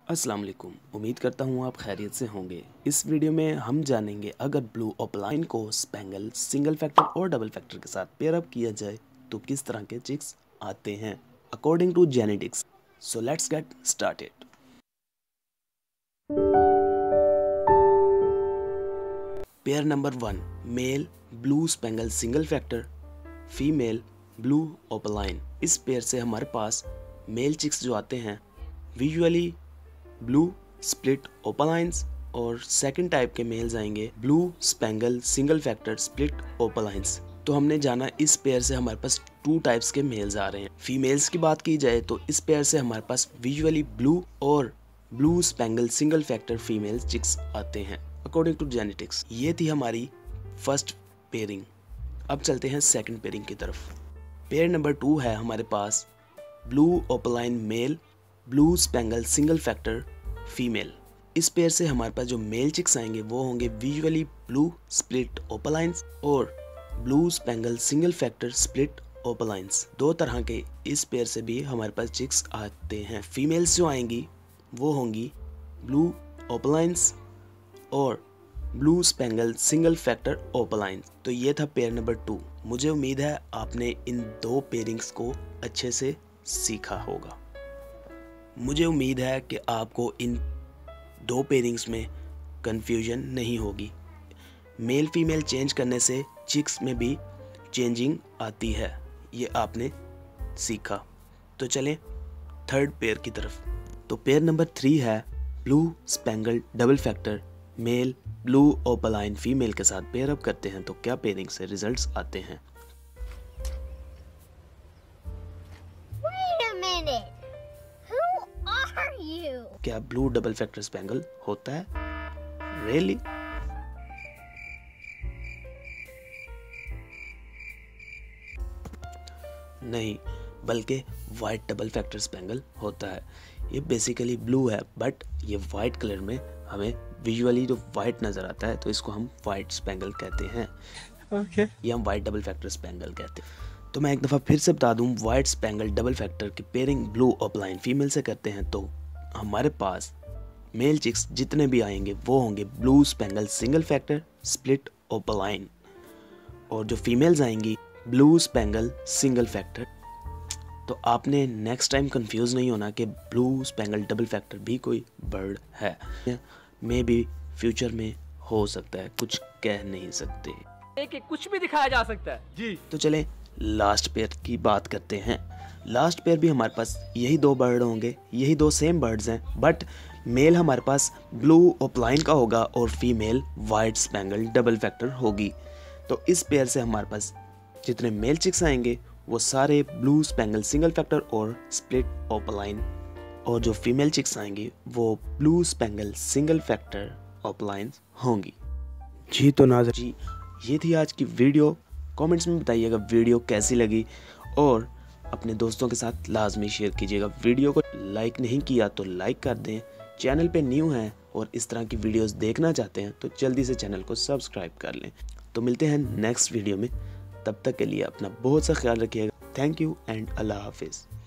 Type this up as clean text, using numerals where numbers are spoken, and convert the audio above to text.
अस्सलाम वालेकुम। उम्मीद करता हूँ आप खैरियत से होंगे। इस वीडियो में हम जानेंगे अगर ब्लू ओपलाइन को स्पेंगल, सिंगल फैक्टर और डबल फैक्टर के साथ पेयर अप किया जाए तो किस तरह के चिक्स आते हैं according to genetics. So let's get started. Pair number 1 male blue spangle single factor, female blue opaline. इस पेयर से हमारे पास मेल चिक्स जो आते हैं विजुअली ब्लू स्प्लिट ओपलाइंस और सेकंड टाइप के मेल्स आएंगे blue spangle single factor split opalines. तो हमने जाना इस पेयर से हमारे पास 2 टाइप्स के मेल्स आ रहे हैं। फीमेल्स की बात की जाए तो इस पेयर से हमारे पास विजुअली ब्लू और blue spangle single factor female chicks आते हैं अकॉर्डिंग टू जेनेटिक्स। ये थी हमारी फर्स्ट पेयरिंग। अब चलते हैं सेकंड पेयरिंग की तरफ। पेयर नंबर 2 है हमारे पास blue opaline male, blue spangle single factor female. इस पेयर से हमारे पास जो मेल चिक्स आएंगे वो होंगे विजुअली ब्लू स्प्लिट ओपलाइंस और blue spangle single factor split opalines. 2 तरह के इस पेयर से भी हमारे पास चिक्स आते हैं। फीमेल्स जो आएंगी वो होंगी ब्लू ओपलाइंस और blue spangle single factor opalines. तो ये था पेयर नंबर 2। मुझे उम्मीद है आपने इन 2 पेयरिंग्स को अच्छे से सीखा होगा। मुझे उम्मीद है कि आपको इन 2 पेयरिंग्स में कंफ्यूजन नहीं होगी। मेल फीमेल चेंज करने से चिक्स में भी चेंजिंग आती है, ये आपने सीखा। तो चलें थर्ड पेयर की तरफ। तो पेयर नंबर 3 है blue spangle double factor male blue opaline female के साथ पेयर अप करते हैं तो क्या पेयरिंग से रिजल्ट्स आते हैं। क्या ब्लू डबल फैक्टर स्पेंगल होता है? रियली? नहीं, बल्कि वाइट डबल फैक्टर स्पेंगल होता है। ये बेसिकली ब्लू है बट ये वाइट कलर में हमें विजुअली जो वाइट नजर आता है तो इसको हम वाइट स्पेंगल कहते हैं। ओके। ये हम वाइट डबल फैक्टर स्पेंगल कहते हैं। तो मैं एक दफ़ा फिर से बता दूं, वाइट स्पेंगल डबल फैक्टर की पेयरिंग ब्लू ओपलाइन फीमेल से करते हैं तो हमारे पास मेल चिक्स जितने भी आएंगे वो होंगे blue spangle single factor split opaline और जो फीमेल्स आएंगी ब्लू स्पेंगल सिंगल फैक्टर। तो आपने नेक्स्ट टाइम कंफ्यूज नहीं होना कि ब्लू स्पेंगल डबल फैक्टर भी कोई बर्ड है। मे बी फ्यूचर में हो सकता है, कुछ कह नहीं सकते। कुछ भी दिखाया जा सकता है जी। तो चलें लास्ट पेयर की बात करते हैं। लास्ट पेयर भी हमारे पास यही 2 बर्ड होंगे, यही 2 सेम बर्ड्स हैं बट मेल हमारे पास ब्लू ओपलाइन का होगा और female white spangle double factor होगी। तो इस पेयर से हमारे पास जितने मेल चिक्स आएंगे वो सारे ब्लू स्पेंगल सिंगल फैक्टर और स्प्लिट ओपलाइन और जो फीमेल चिक्स आएंगी वो blue spangle single factor opaline होंगी। जी तो नाज़रीन जी, ये थी आज की वीडियो। कमेंट्स में बताइएगा वीडियो कैसी लगी और अपने दोस्तों के साथ लाजमी शेयर कीजिएगा। वीडियो को लाइक नहीं किया तो लाइक कर दें। चैनल पे न्यू हैं और इस तरह की वीडियोस देखना चाहते हैं तो जल्दी से चैनल को सब्सक्राइब कर लें। तो मिलते हैं नेक्स्ट वीडियो में, तब तक के लिए अपना बहुत सा ख्याल रखिएगा। थैंक यू एंड अल्लाह हाफिज़।